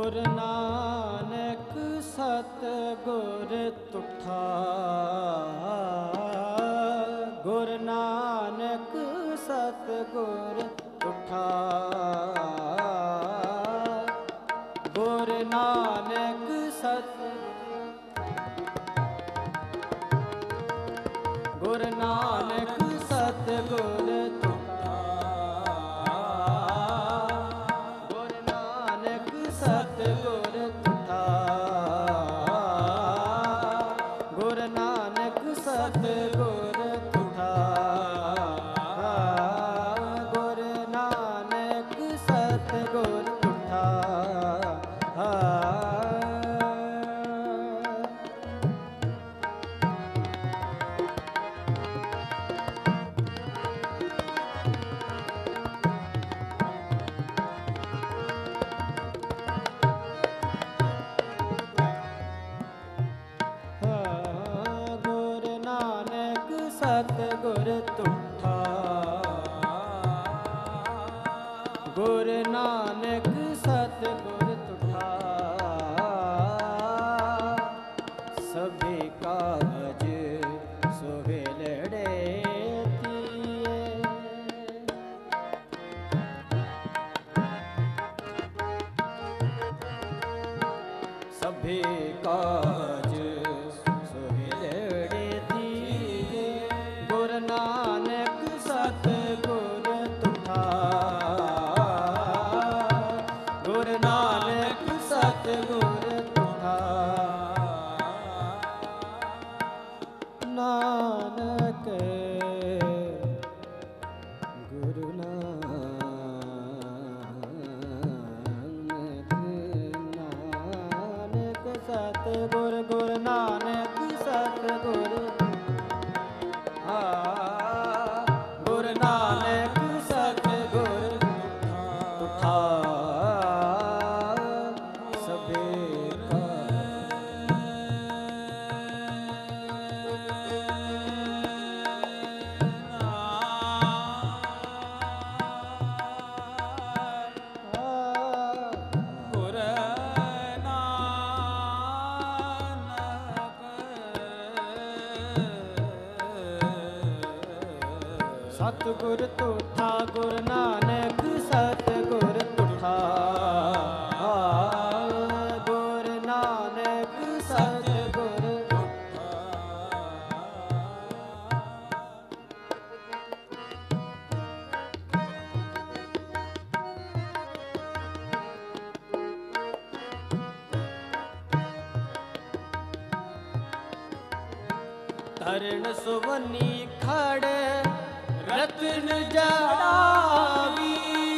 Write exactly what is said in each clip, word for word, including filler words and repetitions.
गुरु नानक सतगुर तुठा, गुरु नानक सतगुर तुठा, गुरु नानक सत गुरु नानक सतगुर तुठा, गुरु नानक सतगुर तुठा, गुरु नानक सतगुर तुठा, गुरु नानक सतगुर तुठा। सतगुर तुठा, गुरु नानक सतगुर तुठा, सभी काज सुहेलड़े तिए, सभी काज नानक सतगुर तुठा, गुरु नानक सतगुर तुठा, नानक गुरु नानक नानक सतगुर, गुरु नानक सतगुर, गुरु नानक सतगुर तुठा, सभी सतगुर तुठा, गुरु नानक सतगुर तुठा, गुरु नानक सतगुर तुठा, तरण सुवनी खड़े रत्न जड़ावी,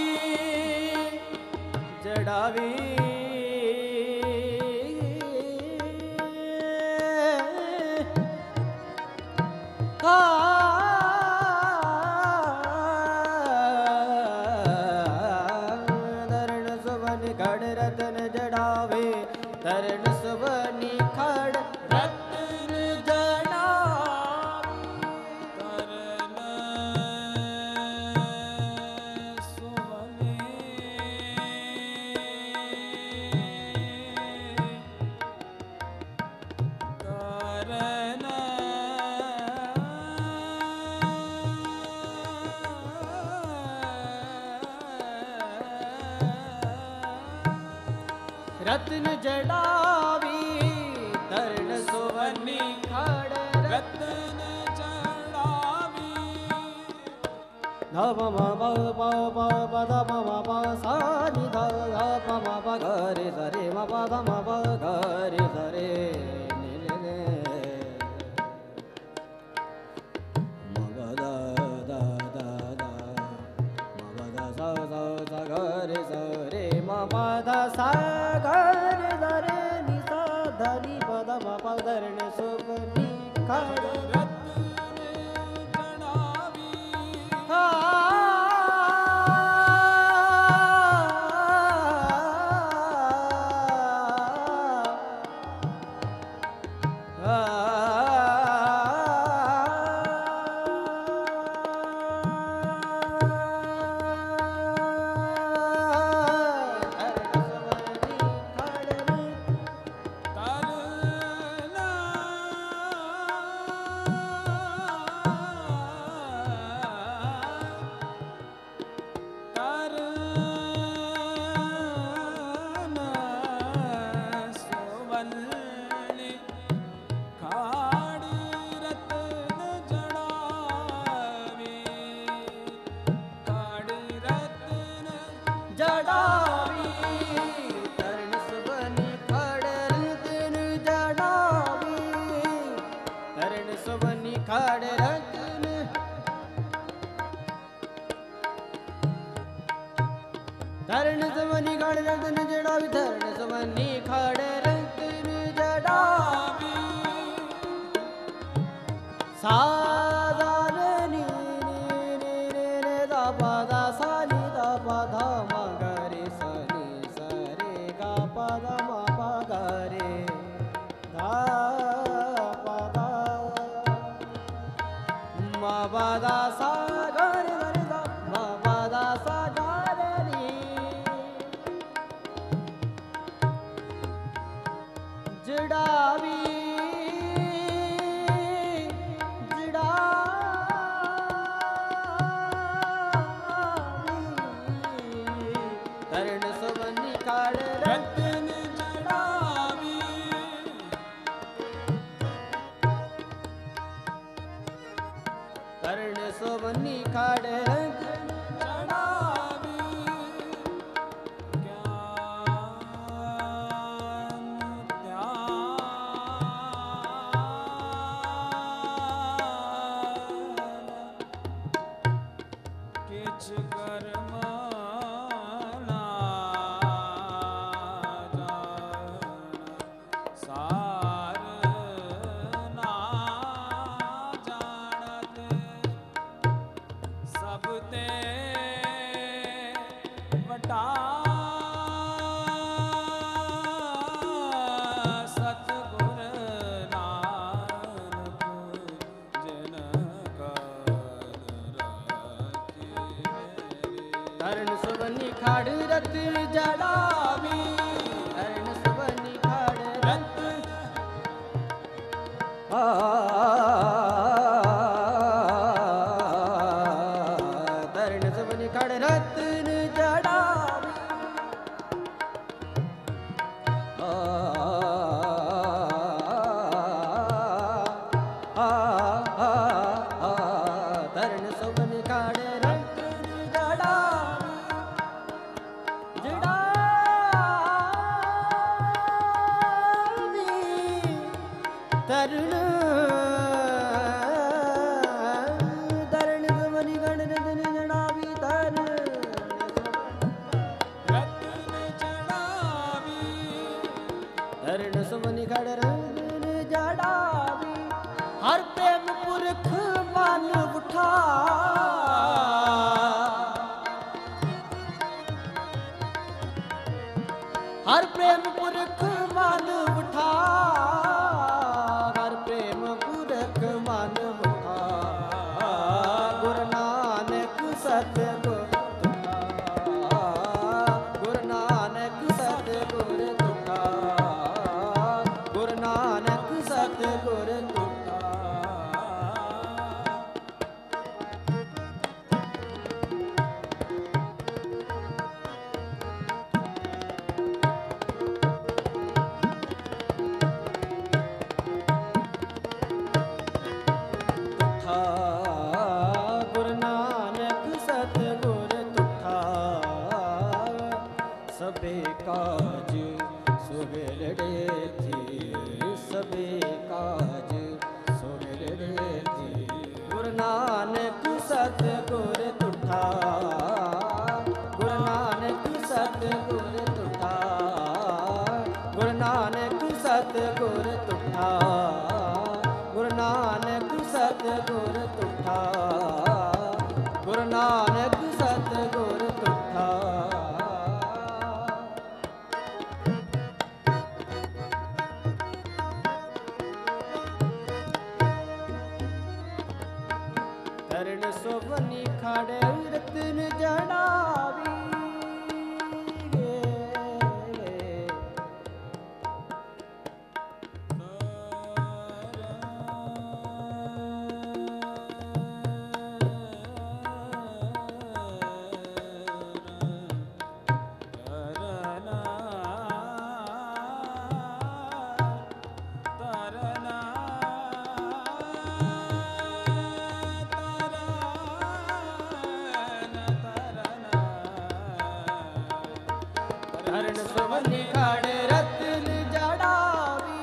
जड़ावी तरण सुवनी खड़ रत्न जड़ावे, तरण सुवनी खड़ रत्न जड़ावी, रत्न जड़ावी, तरण सुवनी खड़ रत्न जड़ावी, धम म प प प प ध म म प सा नि ध ध प म प ग रे स रे म प ध म प ग रे स रे नि रे रे म ग ध ध ध ध म ग ध स स स ग रे स रे म प ध सा ग रे स रे नि सा ध नि प ध म प धरण सुवनी खड़ धरण समनी खड़ रतन जड़ावी धरण समनी खड़ रतन जड़ावी सादा रे नी नी रे रे दा पा दा सा नी दा पा धा मा गा रे सा नी सा रे गा पा धा मा पा गा रे धा पा धा मा पा धा सा गा रे गा रे धा मा पा धा सा गा रे नी जड़ावी सोवनी खाड़े चढ़ावी ज्ञान ध्यान किछ कर्म ना जान सार ना जानत सब ते वटा सतगुर नानक जिन धरण सुवनी खाड़ रत जड़ावी धरण सुवनी खाड़ रत आ खड़ रतन जड़ावी आ आ आ आ धरण सुवन खड़ रतन जड़ावी जड़ावी धरण धरण सुवन खड़ रतन जड़ावी धरण सुमनि खड़ रतन जड़ावी हर प्रेम पुरख मन उठा हर प्रेम पुरख मन उठा हर प्रेम पुरख मन उठा गुरु नानक सतगुर गुरु नानक सतगुर गुरु नानक सतगुर तुठा गुरु नानक सतगुर तुठा सबे काज सुहेलड़े थी सबे काज सुहेलड़े थी गुरु नानक सतगुर तुठा गुरु नानक सतगुर तुठा गुरु नानक सतगुर तुठा गुरु नानक सतगुर तुठा गुरु नानक सतगुर तुठा धरण सुवनी खड़ रतन जड़ावी धरण सुवनी खड़ रतन जड़ावी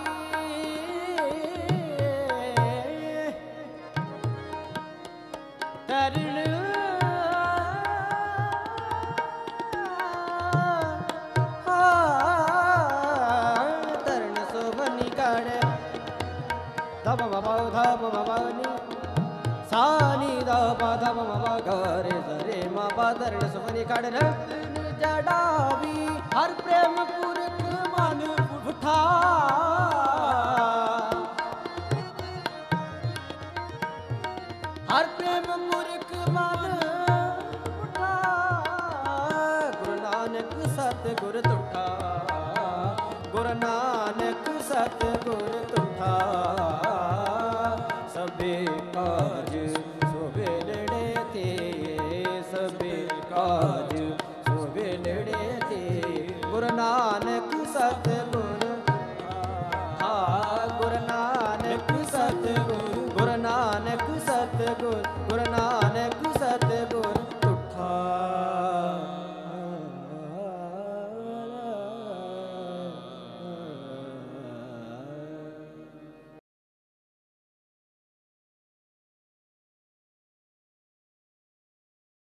धरण धा प म प नि सा नि ध प ध प म प ग रे स रे म प ध रे स प नि खड़ र जड़ावी हर प्रेम पुरख मन उठा हर प्रेम पुरख मन उठा गुरु नानक सतगुर तुठा गुरु नानक सतगुर तुठा सबे काज